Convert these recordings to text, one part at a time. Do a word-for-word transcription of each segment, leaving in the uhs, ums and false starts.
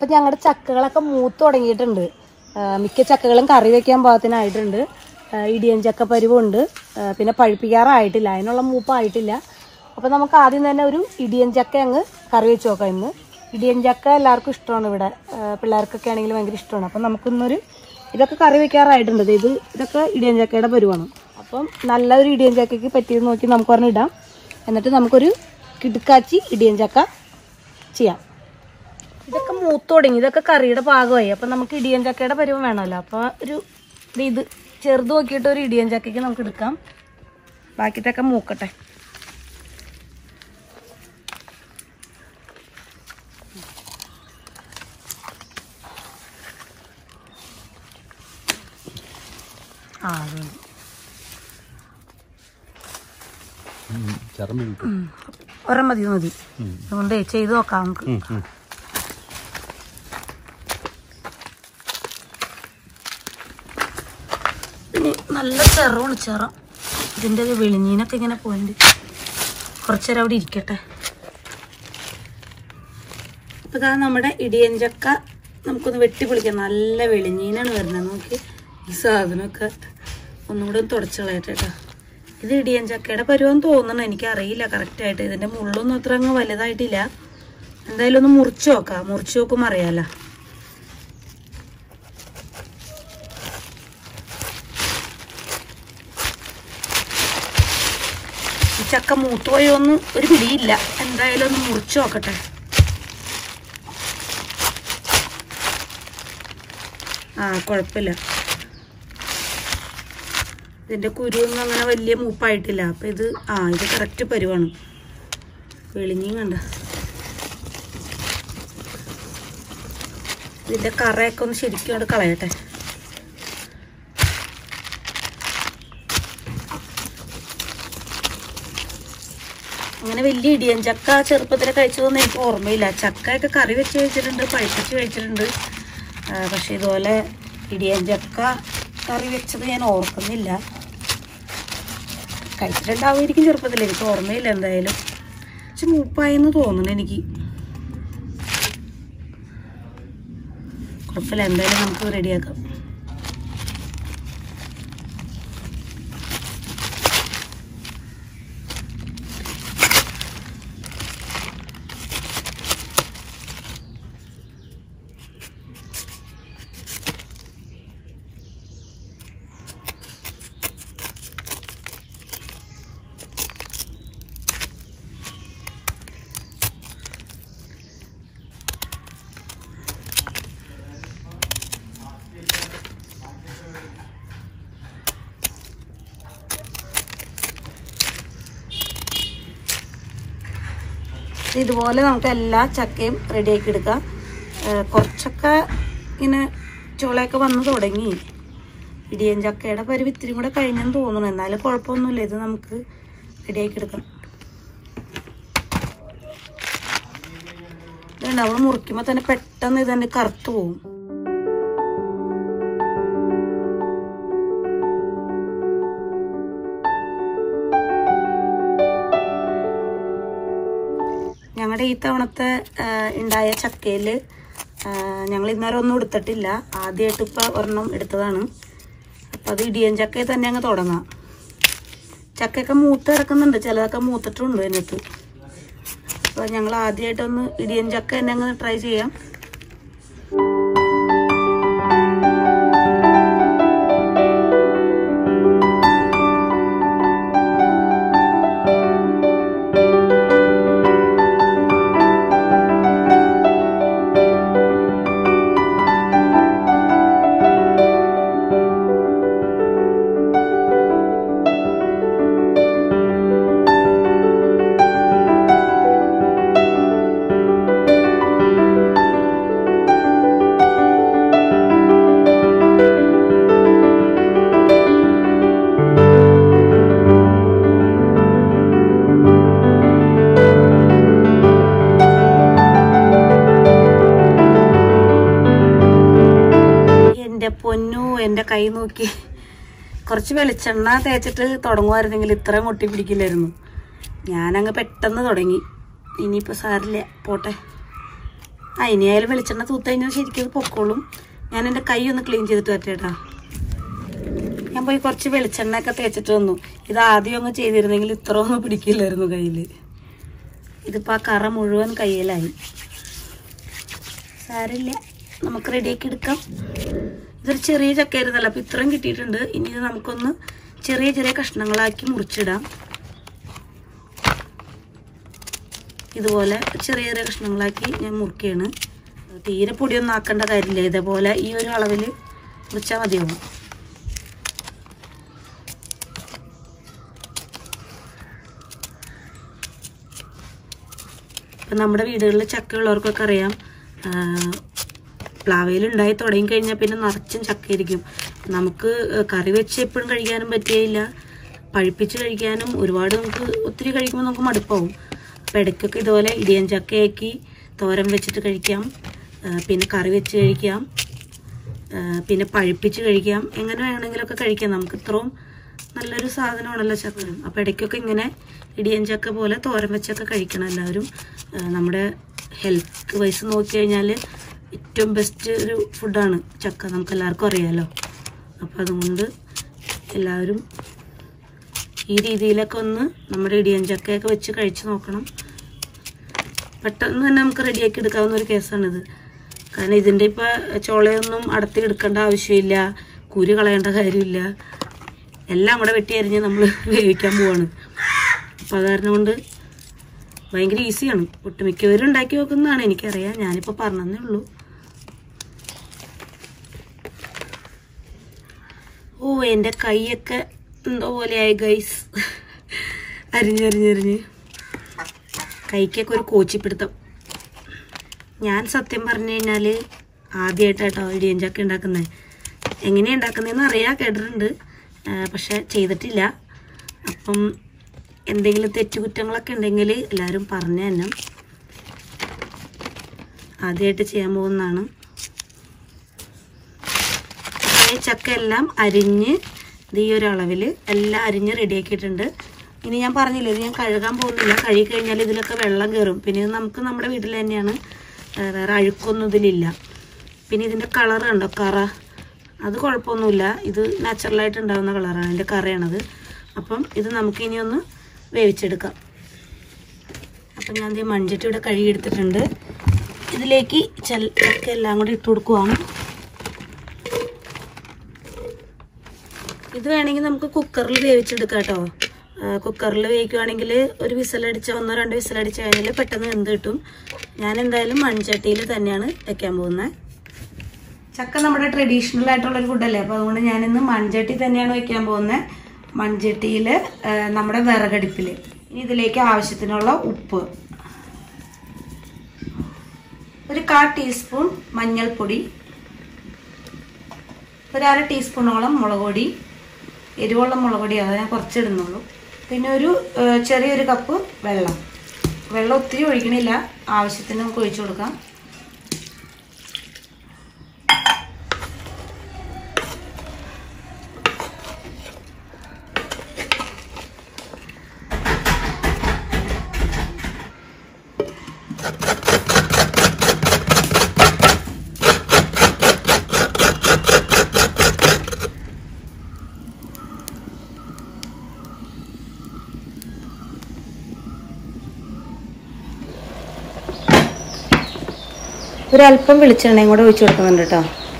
അപ്പം ഞങ്ങളുടെ ചക്കകളൊക്കെ മൂത്ത് തുടങ്ങിയിട്ടുണ്ട്. മിക്ക ചക്കകളും കറി വയ്ക്കാൻ പാകത്തിനായിട്ടുണ്ട്. ഇടിയൻ ചക്ക പരുവുണ്ട്, പിന്നെ പഴുപ്പിക്കാറായിട്ടില്ല, അതിനുള്ള മൂപ്പായിട്ടില്ല. അപ്പം നമുക്ക് ആദ്യം തന്നെ ഒരു ഇടിയൻ ചക്ക അങ്ങ് കറി വെച്ച് നോക്കാം. ഇന്ന് ഇടിയൻ ചക്ക എല്ലാവർക്കും ഇഷ്ടമാണ്, ഇവിടെ പിള്ളേർക്കൊക്കെ ആണെങ്കിൽ ഭയങ്കര ഇഷ്ടമാണ്. അപ്പം നമുക്കിന്നൊരു ഇതൊക്കെ കറി വെക്കാറായിട്ടുണ്ട്. ഇത് ഇതൊക്കെ ഇടിയൻ ചക്കയുടെ പരുവാണ്. അപ്പം നല്ലൊരു ഇടിയൻ ചക്കയ്ക്ക് പറ്റിയത് നോക്കി നമുക്ക് പറഞ്ഞ് ഇടാം. എന്നിട്ട് നമുക്കൊരു കിടുക്കാച്ചി ഇടിയൻ ചക്ക ചെയ്യാം. ഇതൊക്കെ മൂത്ത് തുടങ്ങി, ഇതൊക്കെ കറിയുടെ പാകമായി. അപ്പം നമുക്ക് ഇടിയൻ ചക്കയുടെ പരുവം വേണമല്ലോ. അപ്പോൾ ഒരു ഇത് ചെറുത് നോക്കിയിട്ട് ഒരു ഇടിയൻ ചക്കയ്ക്ക് നമുക്ക് എടുക്കാം. ബാക്കിത്തൊക്കെ മൂക്കട്ടെ. ആ ഒരെണ്ണം മതി മതി അതുകൊണ്ട് ചെയ്ത് നോക്കാം നമുക്ക്. പിന്നെ നല്ല ചെറവാണ്, ചെറ ഇതിൻ്റെ വെളിഞ്ഞീനൊക്കെ ഇങ്ങനെ പോയിണ്ട്. കുറച്ചു നേരം അവിടെ ഇരിക്കട്ടെ. അപ്പം ഇതാ നമ്മുടെ ഇടിയൻ ചക്ക നമുക്കൊന്ന് വെട്ടിപ്പൊളിക്കാം. നല്ല വെളിഞ്ഞീനാണ് വരുന്നത്. നോക്കി ഈ സാധനമൊക്കെ ഒന്നുകൂടെ ഒന്ന് തുടച്ച് കളയട്ടെ കേട്ടോ. ഇത് ഇടിയൻ ചക്കയുടെ പരുവം തോന്നണം, എനിക്കറിയില്ല കറക്റ്റായിട്ട്. ഇതിൻ്റെ മുള്ളൊന്നും അത്ര അങ്ങ് വലുതായിട്ടില്ല. എന്തായാലും ഒന്ന് മുറിച്ച് നോക്കാം, മുറിച്ച് നോക്കുമ്പോൾ അറിയാമല്ലോ. ഈ ചക്ക മൂത്തുപോയൊന്നും ഒരു പിടിയില്ല. എന്തായാലും ഒന്ന് മുറിച്ച് നോക്കട്ടെ. ആ കുഴപ്പമില്ല, ഇതിൻ്റെ കുരുവൊന്നും അങ്ങനെ വലിയ മൂപ്പായിട്ടില്ല. അപ്പം ഇത് ആ ഇത് കറക്റ്റ് പരുവാണ്. വെളിഞ്ഞിയും കണ്ട ഇതിൻ്റെ കറയൊക്കെ ഒന്ന് ശരിക്കും കൊണ്ട് കളയട്ടെ. അങ്ങനെ വലിയ ഇടിയൻ ചക്ക ചെറുപ്പത്തിൽ കഴിച്ചതൊന്നും എനിക്ക് ഓർമ്മയില്ല. ചക്കയൊക്കെ കറി വെച്ച് കഴിച്ചിട്ടുണ്ട്, പഴുപ്പിച്ച് കഴിച്ചിട്ടുണ്ട്. പക്ഷെ ഇതുപോലെ ഇടിയൻ ചക്ക കറി വെച്ചത് ഞാൻ ഓർക്കുന്നില്ല. കഴിച്ചിട്ടുണ്ടാവുമായിരിക്കും ചെറുപ്പത്തിൽ, എനിക്ക് ഓർമ്മയില്ല. എന്തായാലും പക്ഷെ മൂപ്പായെന്ന് തോന്നുന്നു എനിക്ക്. കുഴപ്പമില്ല, എന്തായാലും നമുക്ക് റെഡിയാക്കാം. ഇതുപോലെ നമുക്ക് എല്ലാ ചക്കയും റെഡിയാക്കി എടുക്കാം. കുറച്ചൊക്കെ ഇങ്ങനെ ചുളയൊക്കെ വന്ന് തുടങ്ങി. ഇടിയൻ ചക്കയുടെ പരുവ് ഇത്തിരി കൂടെ കഴിഞ്ഞെന്ന് തോന്നുന്നു. എന്നാലും കുഴപ്പമൊന്നുമില്ല, ഇത് നമുക്ക് റെഡിയാക്കി എടുക്കാം. ഇതുണ്ട്, നമ്മൾ മുറിക്കുമ്പോൾ തന്നെ പെട്ടെന്ന് ഇതന്നെ കറുത്തു പോകും. ഞങ്ങളുടെ ഈ തവണത്തെ ഉണ്ടായ ചക്കയിൽ ഞങ്ങൾ ഇന്നേരം ഒന്നും എടുത്തിട്ടില്ല. ആദ്യമായിട്ട് ഇപ്പോൾ ഒരെണ്ണം എടുത്തതാണ്. അപ്പം അത് ഇടിയൻ ചക്കയിൽ തന്നെ അങ്ങ് തുടങ്ങാം. ചക്കയൊക്കെ മൂത്ത് കിടക്കുന്നുണ്ട്, ചിലതൊക്കെ മൂത്തിട്ടുണ്ട് അതിനകത്ത്. അപ്പോൾ ഞങ്ങൾ ആദ്യമായിട്ടൊന്ന് ഇടിയൻ ചക്ക തന്നെ അങ്ങ് ട്രൈ ചെയ്യാം. പൊന്നു എൻ്റെ കൈ നോക്കി. കുറച്ച് വെളിച്ചെണ്ണ തേച്ചിട്ട് തുടങ്ങുമായിരുന്നെങ്കിൽ ഇത്രയും മുട്ടി പിടിക്കില്ലായിരുന്നു. ഞാനങ്ങ് പെട്ടെന്ന് തുടങ്ങി. ഇനിയിപ്പോൾ സാരില്ല, പോട്ടെ. ആ ഇനിയായാലും വെളിച്ചെണ്ണ തൂത്ത് കഴിഞ്ഞാൽ ശരിക്കും അത് പൊക്കോളും. ഞാൻ എൻ്റെ കൈ ഒന്ന് ക്ലീൻ ചെയ്തിട്ട് വരട്ടേട്ടാ. ഞാൻ പോയി കുറച്ച് വെളിച്ചെണ്ണ ഒക്കെ തേച്ചിട്ട് വന്നു. ഇത് ആദ്യം അങ്ങ് ചെയ്തിരുന്നെങ്കിൽ ഇത്ര ഒന്നും പിടിക്കില്ലായിരുന്നു കയ്യിൽ. ഇതിപ്പോൾ ആ കറ മുഴുവൻ കയ്യിലായി. സാരില്ല, നമുക്ക് റെഡിയാക്കി എടുക്കാം. ഇതൊരു ചെറിയ ചക്കയായിരുന്നല്ലോ, അപ്പോൾ ഇത്രയും കിട്ടിയിട്ടുണ്ട്. ഇനി ഇത് നമുക്കൊന്ന് ചെറിയ ചെറിയ കഷ്ണങ്ങളാക്കി മുറിച്ചിടാം. ഇതുപോലെ ചെറിയ ചെറിയ കഷ്ണങ്ങളാക്കി ഞാൻ മുറിക്കുകയാണ്. തീരെ പൊടിയൊന്നും ആക്കേണ്ട കാര്യമില്ല. ഇതേപോലെ ഈ ഒരു അളവിൽ മുറിച്ചാൽ മതിയാവും. ഇപ്പം നമ്മുടെ വീടുകളിൽ ചക്ക ഉള്ളവർക്കൊക്കെ അറിയാം, പ്ലാവയിലുണ്ടായി തുടങ്ങി കഴിഞ്ഞാൽ പിന്നെ നിറച്ചും ചക്കയായിരിക്കും. നമുക്ക് കറി വെച്ച് എപ്പോഴും കഴിക്കാനും പറ്റുകയില്ല, പഴുപ്പിച്ച് കഴിക്കാനും ഒരുപാട് നമുക്ക് ഒത്തിരി കഴിക്കുമ്പോൾ നമുക്ക് മടുപ്പാവും. അപ്പോൾ ഇടയ്ക്കൊക്കെ ഇതുപോലെ ഇടിയൻ ചക്കയാക്കി തോരൻ വെച്ചിട്ട് കഴിക്കാം, പിന്നെ കറി വെച്ച് കഴിക്കാം, പിന്നെ പഴുപ്പിച്ച് കഴിക്കാം. എങ്ങനെ വേണമെങ്കിലുമൊക്കെ കഴിക്കാം. നമുക്ക് ഇത്രയും നല്ലൊരു സാധനമാണല്ലോ ചക്ക. അപ്പോൾ ഇടയ്ക്കൊക്കെ ഇങ്ങനെ ഇടിയൻ ചക്ക പോലെ തോരൻ വെച്ചൊക്കെ കഴിക്കണം എല്ലാവരും. നമ്മുടെ ഹെൽത്ത് വൈസ് നോക്കിക്കഴിഞ്ഞാൽ ഏറ്റവും ബെസ്റ്റ് ഒരു ഫുഡാണ് ചക്ക, നമുക്ക് എല്ലാവർക്കും അറിയാമല്ലോ. അപ്പോൾ അതുകൊണ്ട് എല്ലാവരും ഈ രീതിയിലൊക്കെ ഒന്ന് നമ്മുടെ ഇടിയൻ ചക്കയൊക്കെ വെച്ച് കഴിച്ച് നോക്കണം. പെട്ടെന്ന് തന്നെ നമുക്ക് റെഡിയാക്കി എടുക്കാവുന്ന ഒരു കേസാണിത്. കാരണം ഇതിൻ്റെ ഇപ്പോൾ ചോളയൊന്നും അടത്തിലെടുക്കേണ്ട ആവശ്യമില്ല, കുരു കളയേണ്ട കാര്യമില്ല. എല്ലാം കൂടെ വെട്ടി അരിഞ്ഞ് നമ്മൾ വേവിക്കാൻ പോവാണ്. അപ്പോൾ അത് കാരണം കൊണ്ട് ഭയങ്കര ഈസിയാണ്. ഒട്ടുമിക്കവരും ഉണ്ടാക്കി നോക്കുന്നതാണ്, എനിക്കറിയാം. ഞാനിപ്പോൾ പറഞ്ഞതേ ഉള്ളൂ. ഓ, എൻ്റെ കൈയൊക്കെ എന്തോ പോലെയായി ഗൈസ്. അരിഞ്ഞരിഞ്ഞരിഞ്ഞ് കൈക്കൊക്കെ ഒരു കോച്ചിപ്പിടുത്തം. ഞാൻ സത്യം പറഞ്ഞു കഴിഞ്ഞാൽ ആദ്യമായിട്ടാട്ടോ ഇടിയൻ ചക്ക ഉണ്ടാക്കുന്നത്. എങ്ങനെയാണ് ഉണ്ടാക്കുന്നതെന്ന് അറിയാം, കേട്ടിട്ടുണ്ട്, പക്ഷെ ചെയ്തിട്ടില്ല. അപ്പം എന്തെങ്കിലും തെറ്റുകുറ്റങ്ങളൊക്കെ ഉണ്ടെങ്കിൽ എല്ലാവരും പറഞ്ഞു തന്നെ. ആദ്യമായിട്ട് ചെയ്യാൻ പോകുന്നതാണ്. ഈ ചക്ക എല്ലാം അരിഞ്ഞ് ഈ ഒരു അളവിൽ എല്ലാം അരിഞ്ഞ് റെഡിയാക്കിയിട്ടുണ്ട്. ഇനി ഞാൻ പറഞ്ഞില്ല, ഇത് ഞാൻ കഴുകാൻ പോകുന്നില്ല. കഴുകി കഴിഞ്ഞാൽ ഇതിലൊക്കെ വെള്ളം കയറും. പിന്നെ ഇത് നമുക്ക് നമ്മുടെ വീട്ടിൽ തന്നെയാണ്, വേറെ അഴുക്കൊന്നും ഇതിലില്ല. പിന്നെ ഇതിൻ്റെ കളർ കണ്ടോ, കറ, അത് കുഴപ്പമൊന്നുമില്ല. ഇത് നാച്ചുറലായിട്ട് ഉണ്ടാകുന്ന കളറാണ്, അതിൻ്റെ കറയാണത്. അപ്പം ഇത് നമുക്കിനി ഒന്ന് വേവിച്ചെടുക്കാം. അപ്പം ഞാൻ ഈ മൺചട്ടി ഇവിടെ കഴുകിയെടുത്തിട്ടുണ്ട്. ഇതിലേക്ക് ചക്ക എല്ലാം കൂടി ഇട്ട് കൊടുക്കുവാണ്. ഇത് വേണമെങ്കിൽ നമുക്ക് കുക്കറിൽ വേവിച്ചെടുക്കാം കേട്ടോ. കുക്കറിൽ വേവിക്കുകയാണെങ്കിൽ ഒരു വിസലടിച്ച ഒന്നോ രണ്ടോ വിസലടിച്ച് കഴിഞ്ഞാൽ പെട്ടെന്ന് വെന്ത് കിട്ടും. ഞാൻ എന്തായാലും മൺചട്ടിയിൽ തന്നെയാണ് വെക്കാൻ പോകുന്നത്. ചക്ക നമ്മുടെ ട്രഡീഷണൽ ആയിട്ടുള്ളൊരു ഫുഡല്ലേ, അപ്പോൾ അതുകൊണ്ട് ഞാനിന്ന് മൺചട്ടി തന്നെയാണ് വെക്കാൻ പോകുന്നത്. മൺചട്ടിയിൽ നമ്മുടെ വിറകടുപ്പിൽ. ഇനി ഇതിലേക്ക് ആവശ്യത്തിനുള്ള ഉപ്പ്, ഒരു കാൽ ടീസ്പൂൺ മഞ്ഞൾപ്പൊടി, ഒരു അര ടീസ്പൂണോളം മുളക് പൊടി, എരിവുള്ള മുളക് പൊടി അത് ഞാൻ കുറച്ചിടുന്നുള്ളൂ. പിന്നെ ഒരു ചെറിയൊരു കപ്പ് വെള്ളം. വെള്ളം ഒത്തിരി ഒഴിക്കണില്ല, ആവശ്യത്തിന് നമുക്ക് ഒഴിച്ചു കൊടുക്കാം. ഒരല്പം വെളിച്ചെണ്ണയും കൂടെ ഒഴിച്ചു കൊടുക്കുന്നുണ്ട് കേട്ടോ.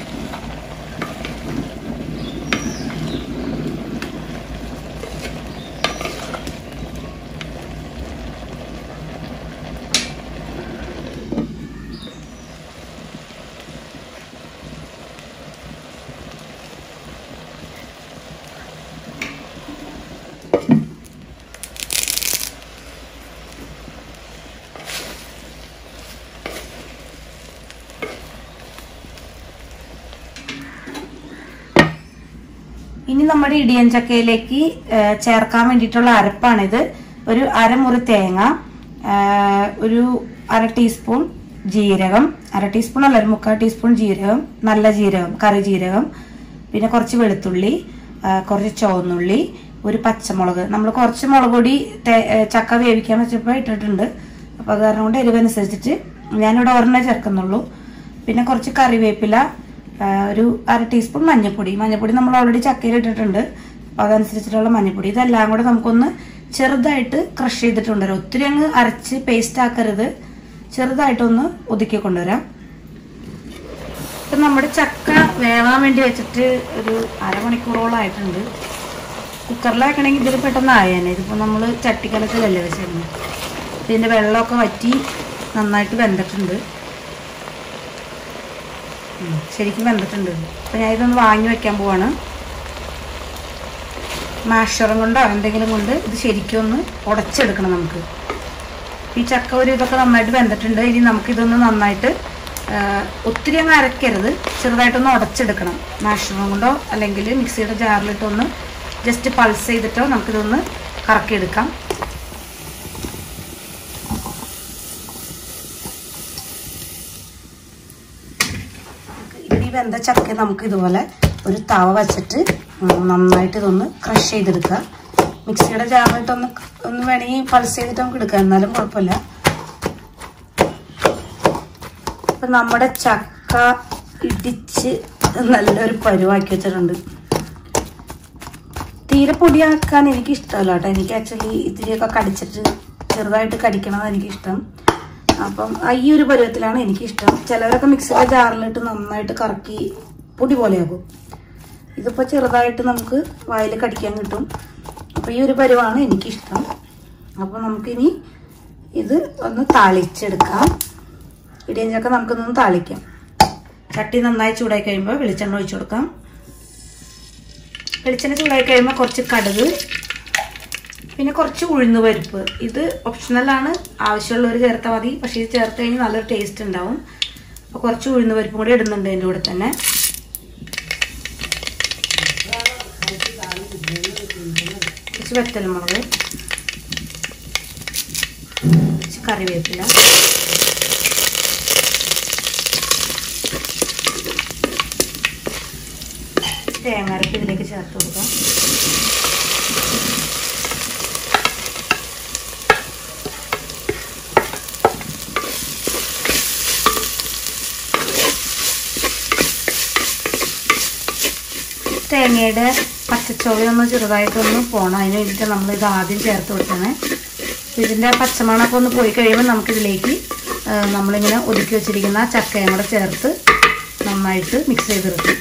ഇനി നമ്മുടെ ഇടിയൻ ചക്കയിലേക്ക് ചേർക്കാൻ വേണ്ടിയിട്ടുള്ള അരപ്പാണിത്. ഒരു അരമുറി തേങ്ങ, ഒരു അര ടീസ്പൂൺ ജീരകം, അര ടീസ്പൂൺ അല്ല ഒരു മുക്കാൽ ടീസ്പൂൺ ജീരകം, നല്ല ജീരകം, കറി ജീരകം, പിന്നെ കുറച്ച് വെളുത്തുള്ളി, കുറച്ച് ചുവന്നുള്ളി, ഒരു പച്ചമുളക്. നമ്മൾ കുറച്ച് മുളക് പൊടി ചക്ക വേവിക്കാൻ വെച്ചപ്പോൾ ഇട്ടിട്ടുണ്ട്. അപ്പോൾ അത് കാരണം കൊണ്ട് എരിവനുസരിച്ചിട്ട് ഞാനിവിടെ ഒരെണ്ണേ ചേർക്കുന്നുള്ളൂ. പിന്നെ കുറച്ച് കറിവേപ്പില, ഒരു അര ടീസ്പൂൺ മഞ്ഞൾപ്പൊടി. മഞ്ഞൾപ്പൊടി നമ്മൾ ഓൾറെഡി ചക്കയിൽ ഇട്ടിട്ടുണ്ട്, അപ്പോൾ അതനുസരിച്ചിട്ടുള്ള മഞ്ഞൾപ്പൊടി. ഇതെല്ലാം കൂടെ നമുക്കൊന്ന് ചെറുതായിട്ട് ക്രഷ് ചെയ്തിട്ടുണ്ട്. ഒത്തിരി അങ്ങ് അരച്ച് പേസ്റ്റ് ആക്കരുത്, ചെറുതായിട്ടൊന്ന് ഒതുക്കി കൊണ്ടുവരാം. ഇപ്പം നമ്മുടെ ചക്ക വേവാൻ വേണ്ടി വെച്ചിട്ട് ഒരു അരമണിക്കൂറോളം ആയിട്ടുണ്ട്. കുക്കറിൽ വെക്കണമെങ്കിൽ ഇതിൽ പെട്ടെന്ന് ആയേനെ. ഇതിപ്പോൾ നമ്മൾ ചട്ടിക്കലത്തിലല്ലേ വെച്ചിരുന്നത്. ഇതിൻ്റെ വെള്ളമൊക്കെ വറ്റി നന്നായിട്ട് വെന്തിട്ടുണ്ട്, ശരിക്കും വെന്തിട്ടുണ്ട്. അപ്പോൾ ഞാൻ ഇതൊന്ന് വാങ്ങി വെക്കാൻ പോവാണ്. മാഷറും കൊണ്ടോ എന്തെങ്കിലും കൊണ്ട് ഇത് ശരിക്കും ഒന്ന് ഉടച്ചെടുക്കണം നമുക്ക്. ഈ ചക്ക ഒരു ഇതൊക്കെ നന്നായിട്ട് വെന്തിട്ടുണ്ട്. ഇനി നമുക്കിതൊന്ന് നന്നായിട്ട് ഒത്തിരി അങ്ങ് അരക്കരുത്, ചെറുതായിട്ടൊന്ന് ഉടച്ചെടുക്കണം. മാഷറും കൊണ്ടോ അല്ലെങ്കിൽ മിക്സിയുടെ ജാറിലിട്ടൊന്ന് ജസ്റ്റ് പൾസ് ചെയ്തിട്ടോ നമുക്കിതൊന്ന് കറക്കിയെടുക്കാം. ഈ വെന്ത ചക്ക നമുക്ക് ഇതുപോലെ ഒരു തവ വെച്ചിട്ട് നന്നായിട്ട് ഇതൊന്ന് ക്രഷ് ചെയ്തെടുക്കുക. മിക്സിയുടെ ജാറിലിട്ടൊന്ന് ഒന്ന് വേണമെങ്കിൽ പൾസ് ചെയ്തിട്ട് നമുക്ക് എടുക്കാം, എന്നാലും കുഴപ്പമില്ല. അപ്പം നമ്മുടെ ചക്ക ഇടിച്ച് നല്ലൊരു പരുവാക്കി വെച്ചിട്ടുണ്ട്. തീരെ പൊടിയാക്കാൻ എനിക്ക് ഇഷ്ടമല്ല കേട്ടോ. എനിക്ക് ആക്ച്വലി ഇത്തിരിയൊക്കെ കടിച്ചിട്ട് ചെറുതായിട്ട് കടിക്കണതാണ് എനിക്കിഷ്ടം. അപ്പം ഈ ഒരു പരുവത്തിലാണ് എനിക്കിഷ്ടം. ചിലവരൊക്കെ മിക്സിയുടെ ജാറിലിട്ട് നന്നായിട്ട് കറക്കി പൊടി പോലെയാകും. ഇതിപ്പോൾ ചെറുതായിട്ട് നമുക്ക് വായിൽ കടിക്കാൻ കിട്ടും. അപ്പോൾ ഈ ഒരു പരുവാണ് എനിക്കിഷ്ടം. അപ്പോൾ നമുക്കിനി ഇത് ഒന്ന് താളിച്ചെടുക്കാം. ഇടിയഞ്ചക്ക നമുക്കൊന്ന് താളിക്കാം. ചട്ടി നന്നായി ചൂടായി കഴിയുമ്പോൾ വെളിച്ചെണ്ണ ഒഴിച്ചു കൊടുക്കാം. വെളിച്ചെണ്ണ ചൂടായി കഴിയുമ്പോൾ കുറച്ച് കടുക്, പിന്നെ കുറച്ച് ഉഴുന്ന് പരിപ്പ്. ഇത് ഓപ്ഷണലാണ്, ആവശ്യമുള്ളവർ ചേർത്താൽ മതി. പക്ഷേ ഇത് ചേർത്ത് കഴിഞ്ഞാൽ നല്ലൊരു ടേസ്റ്റ് ഉണ്ടാവും. അപ്പോൾ കുറച്ച് ഉഴുന്ന് പരിപ്പും കൂടി ഇടുന്നുണ്ട് അതിൻ്റെ കൂടെ തന്നെ. കുറച്ച് വെത്തലമുളക്, കുറച്ച് കറിവേപ്പില, തേങ്ങാരക്ക് ഇതിലേക്ക് ചേർത്ത് കൊടുക്കാം. തേങ്ങയുടെ പച്ചച്ചോവ ഒന്ന് ചെറുതായിട്ടൊന്ന് പോകണം. അതിന് വേണ്ടിയിട്ട് നമ്മളിത് ആദ്യം ചേർത്ത് കൊടുക്കണേ. ഇതിൻ്റെ പച്ചമണമൊക്കെ ഒന്ന് പോയി കഴിയുമ്പോൾ നമുക്കിതിലേക്ക് നമ്മളിങ്ങനെ ഒതുക്കി വെച്ചിരിക്കുന്ന ചക്കയും കൂടെ ചേർത്ത് നന്നായിട്ട് മിക്സ് ചെയ്തെടുക്കും.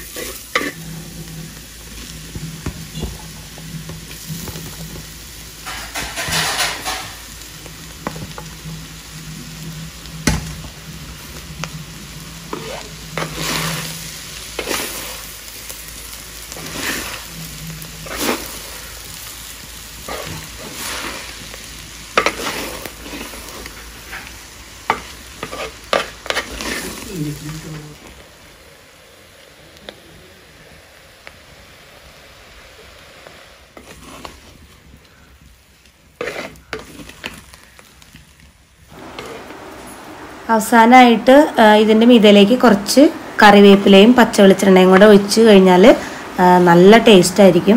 അവസാനമായിട്ട് ഇതിൻ്റെ മീതയിലേക്ക് കുറച്ച് കറിവേപ്പിലയും പച്ച വെളിച്ചെണ്ണയും കൂടെ ഒഴിച്ച് കഴിഞ്ഞാൽ നല്ല ടേസ്റ്റ് ആയിരിക്കും.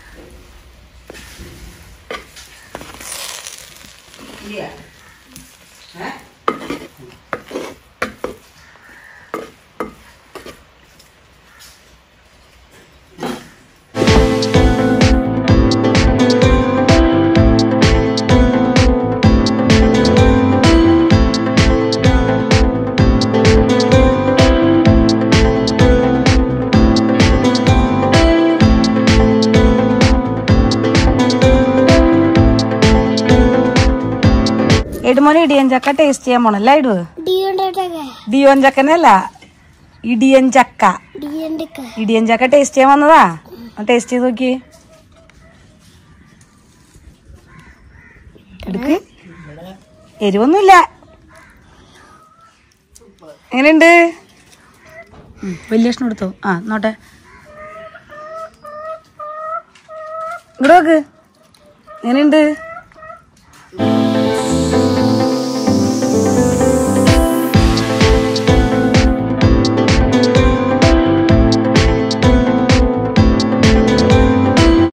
ഇടുമോനെ ഇടിയഞ്ചക്ക ടേസ്റ്റ് ചെയ്യാൻ പോണല്ലേ? ഇടുവോ? ഡിയോഞ്ചക്കനല്ല, ഇടിയഞ്ചക്ക. ഇടിയഞ്ചക്ക ടേസ്റ്റ് ചെയ്യാൻ വന്നതാ. ടേസ്റ്റ് ചെയ്ത് നോക്കി. എടുക്ക്, എരിവൊന്നുമില്ല. എങ്ങനെയുണ്ട്? വലിയ ഭക്ഷണം എടുത്തോ? ആ നോട്ടെ, ഇങ്ങോട്ട് നോക്ക്. എങ്ങനെയുണ്ട്?